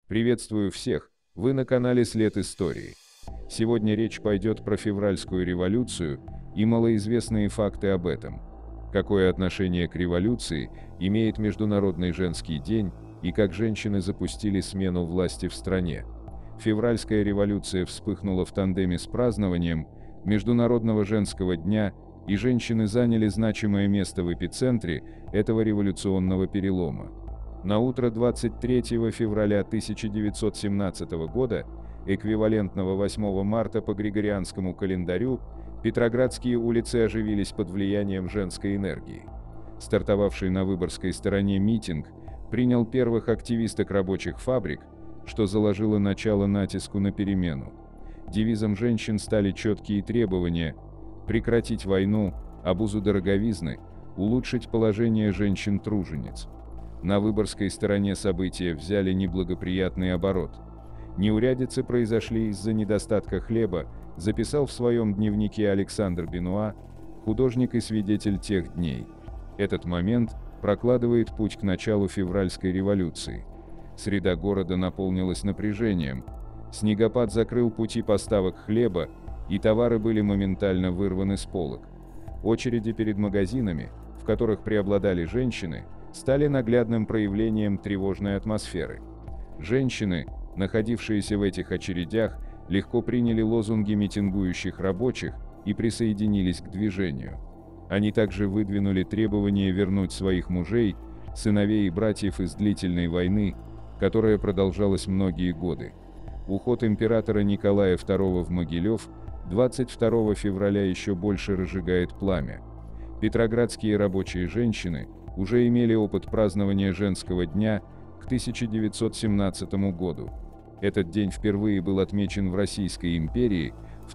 Приветствую всех, вы на канале След Истории. Сегодня речь пойдет про февральскую революцию и малоизвестные факты об этом. Какое отношение к революции имеет Международный женский день и как женщины запустили смену власти в стране. Февральская революция вспыхнула в тандеме с празднованием Международного женского дня, и женщины заняли значимое место в эпицентре этого революционного перелома. На утро 23 февраля 1917 года, эквивалентного 8 марта по Григорианскому календарю, петроградские улицы оживились под влиянием женской энергии. Стартовавший на Выборгской стороне митинг принял первых активисток рабочих фабрик, что заложило начало натиску на перемену. Девизом женщин стали четкие требования: прекратить войну, обузу дороговизны, улучшить положение женщин-тружениц. На Выборгской стороне события взяли неблагоприятный оборот. Неурядицы произошли из-за недостатка хлеба, записал в своем дневнике Александр Бенуа, художник и свидетель тех дней. Этот момент прокладывает путь к началу февральской революции. Среда города наполнилась напряжением. Снегопад закрыл пути поставок хлеба, и товары были моментально вырваны с полок. Очереди перед магазинами, в которых преобладали женщины, стали наглядным проявлением тревожной атмосферы. Женщины, находившиеся в этих очередях, легко приняли лозунги митингующих рабочих и присоединились к движению. Они также выдвинули требование вернуть своих мужей, сыновей и братьев из длительной войны, которая продолжалась многие годы. Уход императора Николая II в Могилев 22 февраля еще больше разжигает пламя. Петроградские рабочие женщины уже имели опыт празднования женского дня к 1917 году. Этот день впервые был отмечен в Российской империи в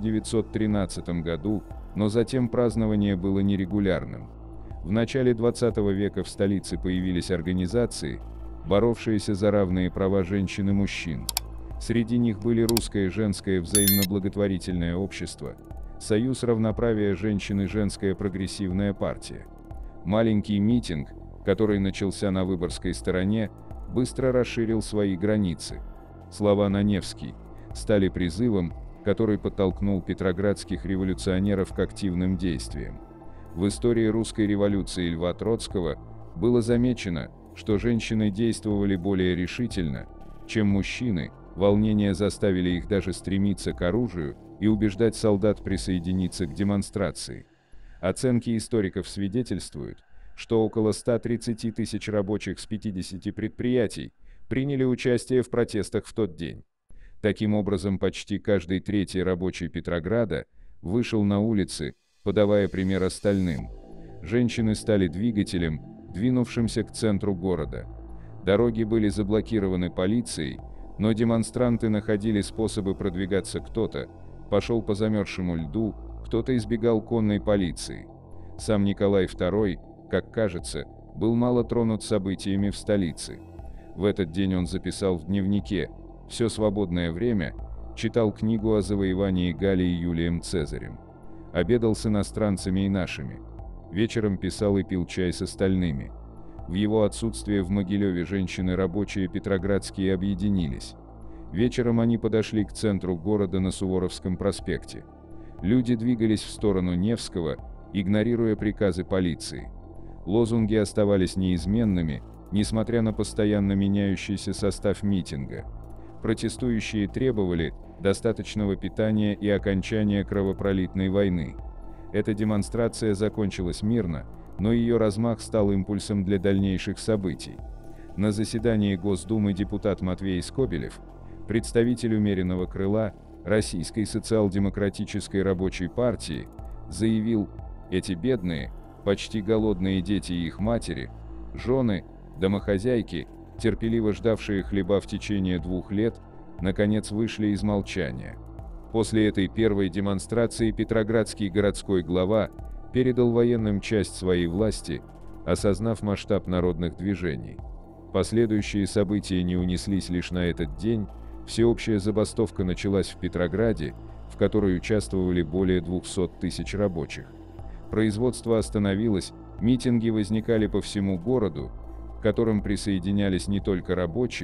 1913 году, но затем празднование было нерегулярным. В начале 20 века в столице появились организации, боровшиеся за равные права женщин и мужчин. Среди них были Русское женское взаимно-благотворительное общество, Союз равноправия женщин и Женская прогрессивная партия. Маленький митинг, который начался на Выборгской стороне, быстро расширил свои границы. Слова на Невский стали призывом, который подтолкнул петроградских революционеров к активным действиям. В истории русской революции Льва Троцкого было замечено, что женщины действовали более решительно, чем мужчины. Волнения заставили их даже стремиться к оружию и убеждать солдат присоединиться к демонстрации. Оценки историков свидетельствуют, что около 130 тысяч рабочих с 50 предприятий приняли участие в протестах в тот день. Таким образом, почти каждый третий рабочий Петрограда вышел на улицы, подавая пример остальным. Женщины стали двигателем, двинувшимся к центру города. Дороги были заблокированы полицией, но демонстранты находили способы продвигаться. Кто-то пошел по замерзшему льду, кто-то избегал конной полиции. Сам Николай II, как кажется, был мало тронут событиями в столице. В этот день он записал в дневнике: «Все свободное время читал книгу о завоевании Галлии Юлием Цезарем. Обедал с иностранцами и нашими. Вечером писал и пил чай с остальными». В его отсутствие в Могилеве женщины рабочие петроградские объединились. Вечером они подошли к центру города на Суворовском проспекте. Люди двигались в сторону Невского, игнорируя приказы полиции. Лозунги оставались неизменными, несмотря на постоянно меняющийся состав митинга. Протестующие требовали достаточного питания и окончания кровопролитной войны. Эта демонстрация закончилась мирно, но ее размах стал импульсом для дальнейших событий. На заседании Госдумы депутат Матвей Скобелев, представитель умеренного крыла Российской социал-демократической рабочей партии, заявил: «Эти бедные, почти голодные дети и их матери, жены, домохозяйки, терпеливо ждавшие хлеба в течение 2 лет, наконец вышли из молчания». После этой первой демонстрации петроградский городской глава передал военным часть своей власти, осознав масштаб народных движений. Последующие события не унеслись лишь на этот день. Всеобщая забастовка началась в Петрограде, в которой участвовали более 200 тысяч рабочих. Производство остановилось, митинги возникали по всему городу, к которым присоединялись не только рабочие,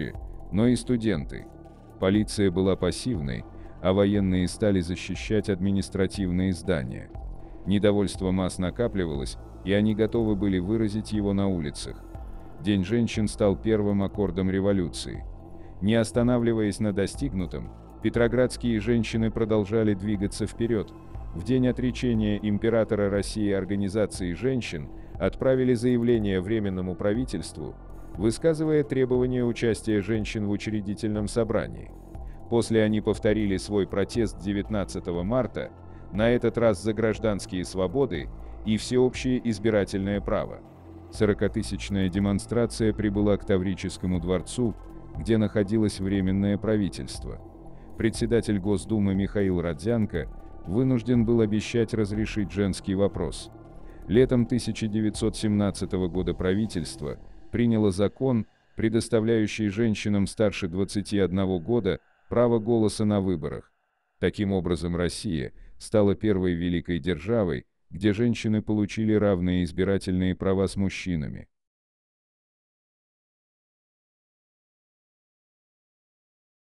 но и студенты. Полиция была пассивной, а военные стали защищать административные здания. Недовольство масс накапливалось, и они готовы были выразить его на улицах. День женщин стал первым аккордом революции. Не останавливаясь на достигнутом, петроградские женщины продолжали двигаться вперед. В день отречения императора России организации женщин отправили заявление Временному правительству, высказывая требование участия женщин в учредительном собрании. После они повторили свой протест 19 марта, на этот раз за гражданские свободы и всеобщее избирательное право. 40-тысячная демонстрация прибыла к Таврическому дворцу, где находилось Временное правительство. Председатель Госдумы Михаил Родзянко вынужден был обещать разрешить женский вопрос. Летом 1917 года правительство приняло закон, предоставляющий женщинам старше 21 года право голоса на выборах. Таким образом, Россия стала первой великой державой, где женщины получили равные избирательные права с мужчинами.